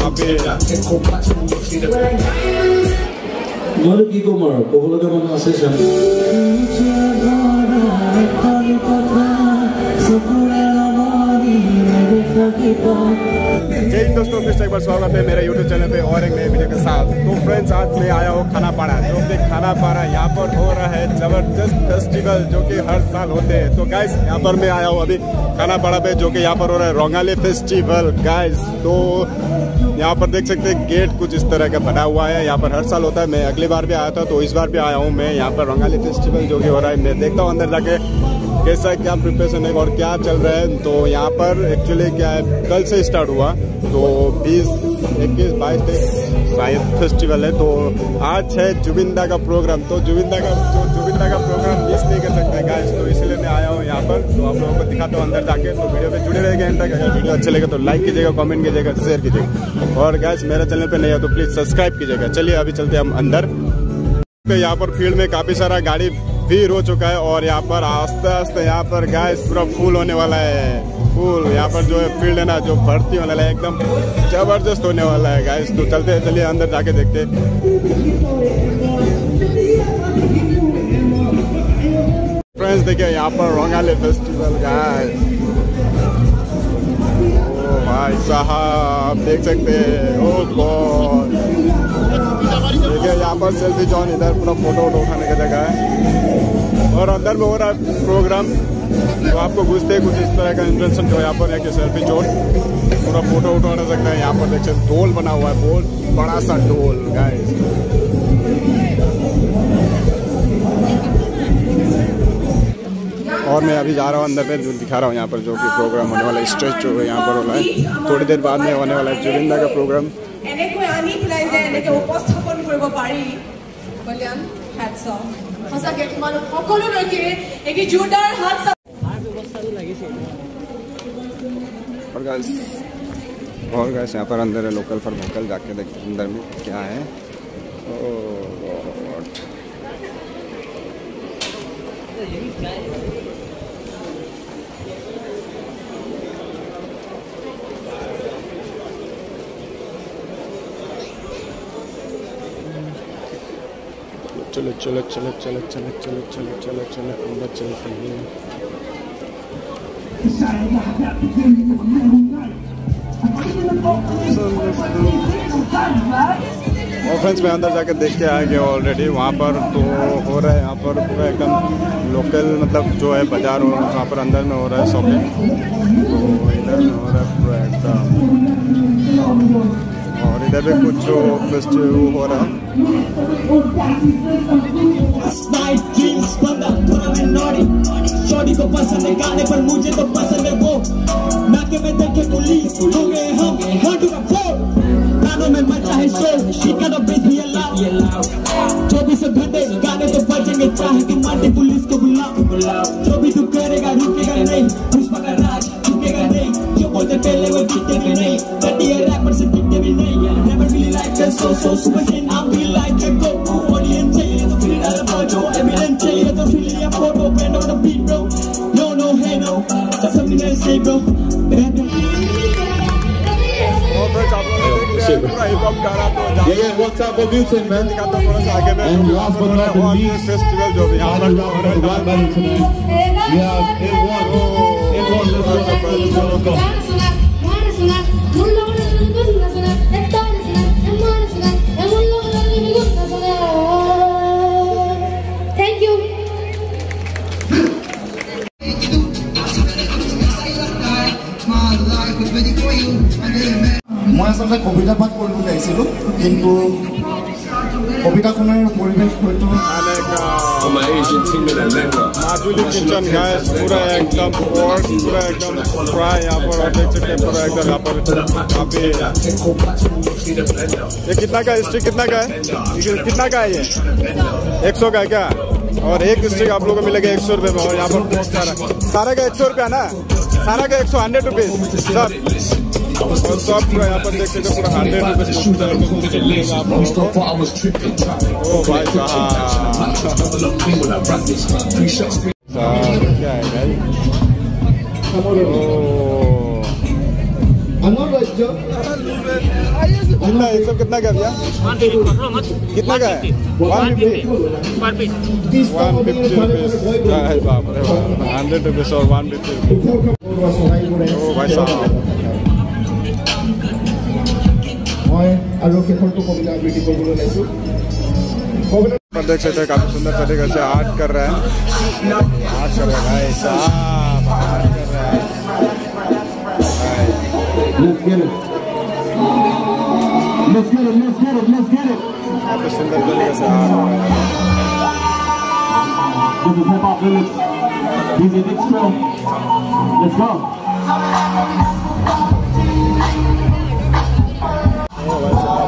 जय हिंद दोस्तों, फिर से एक बार स्वागत है मेरे YouTube चैनल पे और एक नए वीडियो के साथ। तो फ्रेंड्स, आज मैं आया हूँ खानापाड़ा, जो कि खानापाड़ा यहाँ पर हो रहा है जबरदस्त फेस्टिवल जो कि हर साल होते हैं। तो गाइस, यहाँ पर मैं आया हूँ अभी खानापाड़ा पे, जो कि यहाँ पर हो रहा है रोंगाली फेस्टिवल गाइस। तो यहाँ पर देख सकते हैं गेट कुछ इस तरह का बना हुआ है, यहाँ पर हर साल होता है। मैं अगली बार भी आया था, तो इस बार भी आया हूँ मैं यहाँ पर रोंगाली फेस्टिवल जो कि हो रहा है। मैं देखता हूँ अंदर जाके कैसा क्या प्रिपरेशन है और क्या चल रहा है। तो यहाँ पर एक्चुअली क्या है, कल से स्टार्ट हुआ, तो 20, 21, 22 शायद फेस्टिवल है। तो आज है जुबिंदा का प्रोग्राम, तो जुबिंदा का प्रोग्राम मिस नहीं कर सकते गाइस। तो इसलिए मैं आया हूँ यहाँ पर, तो आप लोगों को दिखाता हूँ अंदर जाके। तो वीडियो पे जुड़े रहेंगे एंड तक। अगर वीडियो अच्छे लगे तो लाइक कीजिएगा, कमेंट कीजिएगा, शेयर कीजिएगा, और गाइस मेरे चैनल पे नहीं है तो प्लीज सब्सक्राइब कीजिएगा। चलिए अभी चलते हैं हम अंदर। यहाँ पर फील्ड में काफी सारा गाड़ी भीड़ हो चुका है, और यहाँ पर आस्ते आस्ते यहाँ पर गाइस पूरा फुल होने वाला है। फुल यहाँ पर जो है फील्ड है ना, जो भर्ती होने वाला है, एकदम जबरदस्त होने वाला है गाइस। तो चलते हैं, चलिए अंदर जाके देखते हैं। फ्रेंड्स देखिए यहाँ पर रोंगाली फेस्टिवल गाइस। ओ भाई साहब देख सकते हैं, ओ गॉड। देखिए यहाँ पर सेल्फी जोन, इधर पूरा फोटो उठाने की जगह है, और अंदर में हो रहा है प्रोग्राम। तो आपको घुसते कुछ इस तरह का इंटेंशन जो यहाँ पर है कि सेल्फी जोन, पूरा फोटो उठा सकते हैं। यहाँ पर देखिए ढोल बना हुआ है, बहुत बड़ा सा ढोल गाइस। और मैं अभी जा रहा हूँ अंदर पे, जो दिखा रहा हूँ यहाँ पर जो कि प्रोग्राम होने वाला है, स्टेज जो है यहाँ पर हो रहा है। थोड़ी देर बाद में होने वाला है जुबिंदा का प्रोग्राम। और गाइस यहाँ पर अंदर है लोकल फॉर वोकल, जाके देखते हैं अंदर में क्या है। चलो चलो चलो चलो चलो चलो चलो चलो चलो अंदर चलते हैं। और फ्रेंड्स मैं अंदर जाकर देख के आया गया ऑलरेडी। वहाँ पर तो हो रहा है यहाँ पर पूरा एकदम लोकल, मतलब जो है बाजार हो रहा है, वहाँ पर अंदर में हो रहा है शॉपिंग। तो इधर में हो रहा है पूरा एकदम, और इधर भी कुछ जो फेस्टिवल हो रहा है। शॉर्टी को पसंद है गाने पर, मुझे तो पसंद है वो। नाके में देखे पुलिस हो गए हम, कानों में मचा है शोर, शिकार और बेच भी अलाउ। 24 घंटे गाने तो बजेंगे, चाहे कि माटी पुलिस को बुलाओ। जो भी तू करेगा रुकेगा नहीं, पुष्पा का राज रुकेगा नहीं। जो बोलते पहले वो जीतेंगे नहीं, कटिए रैपर से जीते भी नहीं। Never really like that, so super sin, I'm be like a go-go. Audience चाहिए तो feel it mojo, evidence चाहिए तो feel it photo, bend on the beat bro. No hey no, that's something that say bro. Yeah, what's up for Newton, man? And last but not the least, we have everyone, let's go. Thank you. মই আসলে কবিতা পাঠ কৰিব লাগিছিল, কিন্তু কবিতাখনৰ পৰিৱেশ হয়তো माधुरी kitchen gas पूरा एकदम फ्राई यहाँ पर, और देख सकते हैं पूरा एकदम यहाँ पर काफी। ये कितना का स्टिक, कितना का है, कितना का है ये? 100 का है क्या? और एक स्टिक आप लोगों को मिलेगा 100 रुपये में। और यहाँ पर बहुत सारा का 100 रुपया ना, सारा का 100 रुपीज सब। और सब पूरा यहाँ पर देख सकते पूरा 100 रुपीज आप लोगों को। ओ भाई साहब क्या है भाई? I'm not like कितना ये सब कितना का भैया? कितना का है? 150 बाप रे, 100 रुपीज और 150। ओ भाई साहब, मैं आरो के फोटो कविता आबृत्ति কৰিবলৈ লৈছো। देख सकते हैं काफी सुंदर तरीके से आर्ट कर रहे हैं, आर्ट कर रहे हैं भाई साहब, आर्ट कर रहे हैं। Let's get it. Let's get it. Let's get it. Let's get it. काफी सुंदर तरीके से आर्ट कर रहे हैं। This is Hip Hop Village. DJ Dixtro. Let's go. ओ भाई साहब,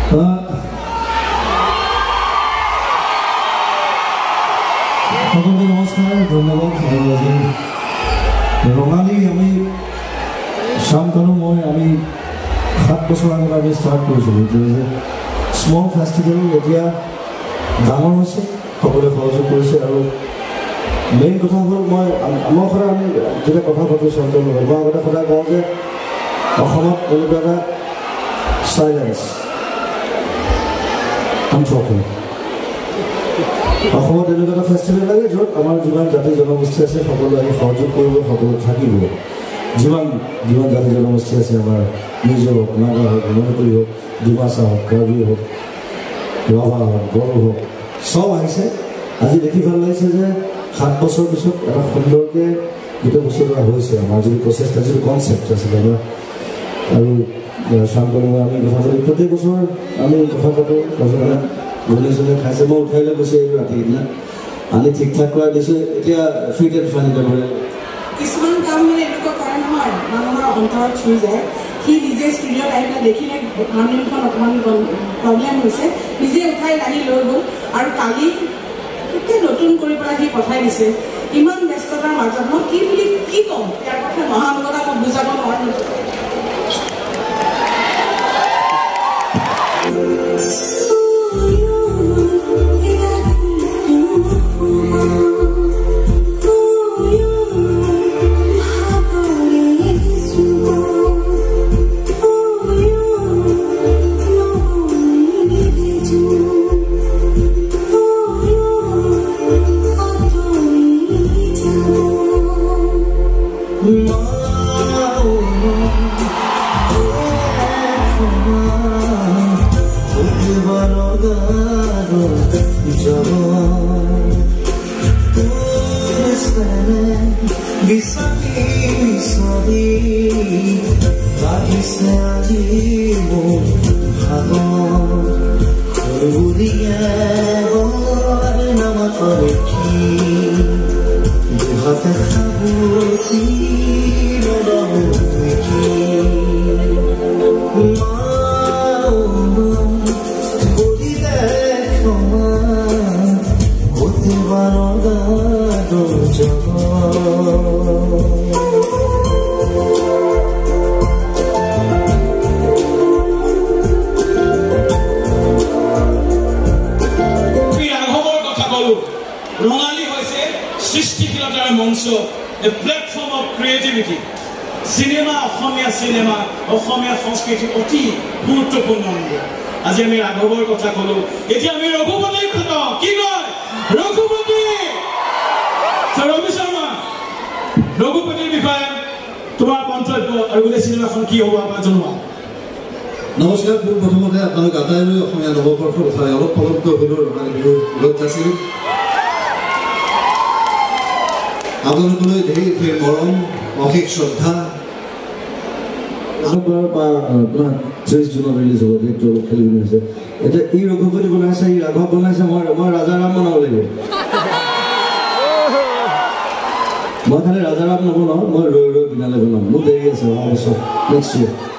সকলকে নমস্কাৰ ধন্যবাদ ৰঙালী আমি শান্তনু মই আমি 7 বছৰ আগত আমি ষ্টাৰ্ট কৰিছিলোঁ স্মল ফেষ্টিভেল এতিয়া ডাঙৰ হৈছে সকলোৱে সহযোগ কৰিছে আৰু মেইন কথা হ'ল মই আমাৰ সদায় আমি যেতিয়া কথা পাতোঁ শান্তনুৰ লগত মই আগতে সদায় কওঁ যে অসমত এনেকুৱা এটা চাইলেঞ্চ অসমত এনেকুৱা এটা ফেষ্টিভেল লাগে য'ত আমাৰ যিমান জাতি জনগোষ্ঠী আছে সকলো আহি সহযোগ কৰিব সকলো থাকিব যিমান জাতি জনগোষ্ঠী আছে আমাৰ মিজো হওক নাগা হওক মণিপুৰী হওক ডিমাচা হওক কাৰ্বি হওক ৰাভা হওক বড়ো হওক চব আহিছে আজি দেখি ভাল লাগিছে যে 7 বছৰ পিছত এটা সুন্দৰকৈ গোটেই বস্তু এটা হৈছে আমাৰ যিটো প্ৰচেষ্টা যিটো কনচেপ্ট আছিলে আমাৰ আৰু শান্তনু আমি কথা পাতি প্ৰত্যেক বছৰ আমি কথা পাতোঁ জনে খাইছে মই উঠাই লৈ গৈছে এই ৰাতি দিনা আনি ঠিক ঠাক কৰা দিছোঁ এতিয়া ফিট এণ্ড ফাইন কৰে কিছুমান কাম মানে এনেকুৱা কৰা নহয় মানুহৰ অন্তৰত চুই যায় সি নিজে ষ্টুডিঅ'ত আহি পেলাই দেখিলে হাৰ্মনিয়ামখন অকণমান প্ৰব্লেম হৈছে নিজে উঠাই আহি লৈ গ'ল আৰু কালি গোটেই নতুন কৰি পেলাই সি পঠাই দিছে ইমান ব্যস্ততাৰ মাজত মই কি বুলি কি ক'ম ইয়াৰ কথা মহানুভৱতা মই বুজাব নোৱাৰোঁ a platform of creativity. Cinema, Ohomia সংস্কৃতি অতি গুৰুত্বপূৰ্ণ অংগ আজি আমি ৰাঘৱৰ কথা ক'লো এতিয়া আমি ৰঘুপতিৰ কথা কি কয় ৰঘুপতি ৰবি শৰ্মা ৰঘুপতিৰ বিষয়ে তোমাৰ মন্তব্য আৰু গোটেই চিনেমাখন কি হ'ব আপোনাক জনোৱা নমস্কাৰ প্ৰথমতে আপোনালোক আটাইলৈ অসমীয়া নৱবৰ্ষৰ কথা অলপ অলপকৈ হ'লেও ৰঙালী বিহুৰ লগত আছিল আপোনালোকলৈ ধেৰ মৰম অশেষ শ্ৰদ্ধা আপোনাৰ 30 জুনত ৰিলিজ হ'ব ডেটটো অলপ খেলি মেলি হৈছে এতিয়া ই ৰঘুপতি বনাইছে ই ৰাঘৱ বনাইছে মই ৰাজাৰাম বনাব লাগিব মই খালি ৰাজাৰাম নবনাওঁ মই ৰৈ বিনালে বনাম মোৰ দেৰি আছে অহা বছৰ নেক্সট ইয়েৰ